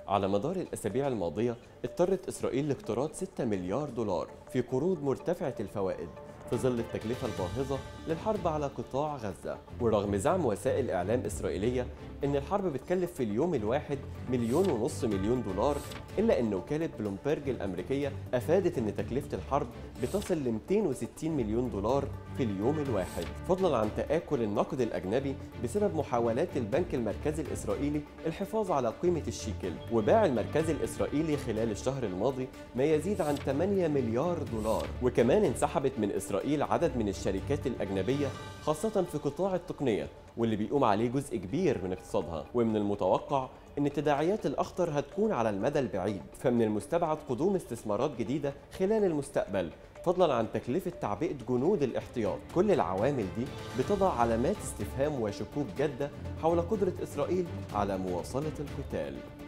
على مدار الأسابيع الماضية اضطرت إسرائيل لاقتراض 6 مليار دولار في قروض مرتفعة الفوائد في ظل التكلفة الباهظة للحرب على قطاع غزة. ورغم زعم وسائل إعلام إسرائيلية إن الحرب بتكلف في اليوم الواحد 1.5 مليون دولار، إلا إن وكالة بلومبرج الأمريكية أفادت إن تكلفة الحرب بتصل ل 260 مليون دولار في اليوم الواحد، فضلا عن تآكل النقد الأجنبي بسبب محاولات البنك المركزي الإسرائيلي الحفاظ على قيمة الشيكل. وباع المركزي الإسرائيلي خلال الشهر الماضي ما يزيد عن 8 مليار دولار. وكمان انسحبت من إسرائيل عدد من الشركات الأجنبية خاصة في قطاع التقنية، واللي بيقوم عليه جزء كبير من اقتصادها. ومن المتوقع أن التداعيات الأخطر هتكون على المدى البعيد، فمن المستبعد قدوم استثمارات جديدة خلال المستقبل، فضلا عن تكلفة تعبئة جنود الاحتياط. كل العوامل دي بتضع علامات استفهام وشكوك جادة حول قدرة إسرائيل على مواصلة القتال.